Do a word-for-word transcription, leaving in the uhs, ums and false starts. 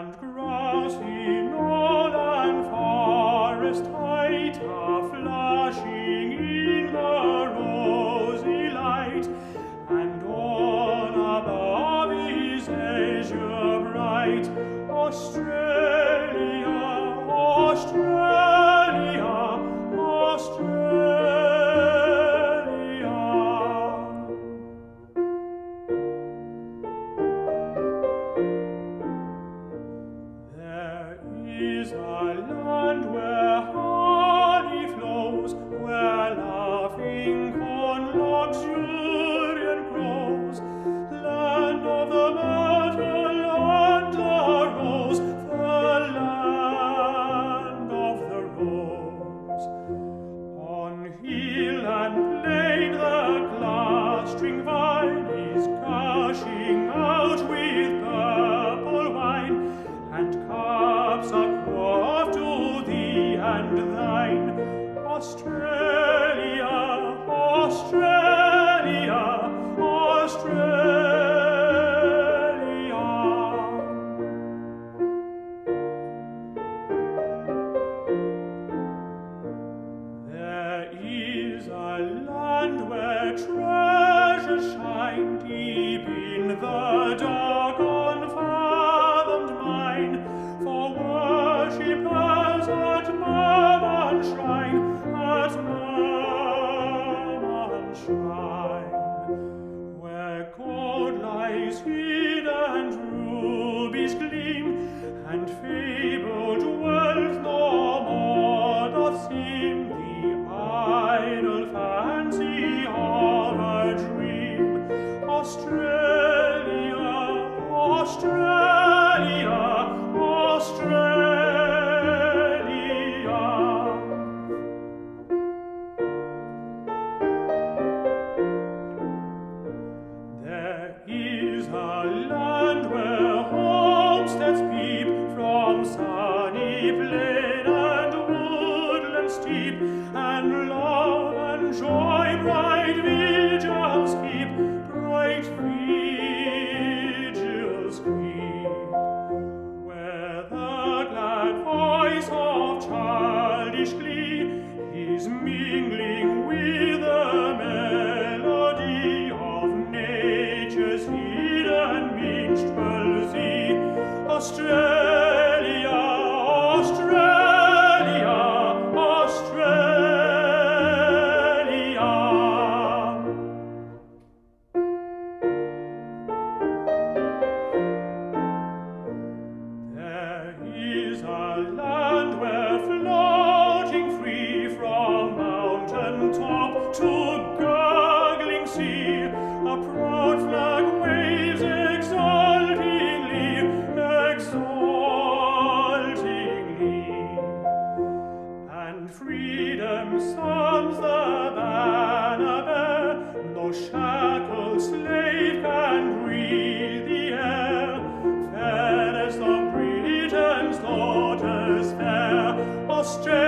and grassy knoll and forest height are flashing in the rosy light, and all above is azure bright. Australia, Australia, Australia. There is a land where honey flows, where laughing corn luxuriant grows, land of the myrtle and the rose, the land of the rose. On hill and plain the clustering vine is gushing out with purple wine, and cups are quaffed to thee and thine. Australia, Australia, Australia. There is a land where treasures shine deep in the dark unfathomed mine, for worshippers at Merman shrine, at Merman shrine, where gold lies hid and rubies gleam, and fabled wealth no more doth seem, the idle fancy of a dream. Australia, Australia, Australia. There is a land where homesteads peep from sunny plain and woodland steep, and love and joy bright vigils keep, bright vigils keep, where the glad voice of childish glee is mingling with the melody of nature's hidden minstrelsy. Australia, Australia, Australia. There is a land where floating free from mountain top to gurgling sea, a proud flag waves exultingly, exultingly, and freedom's sons the banner bear. No shackled slave can breathe the air, fairest of Britain's daughters fair. Australia,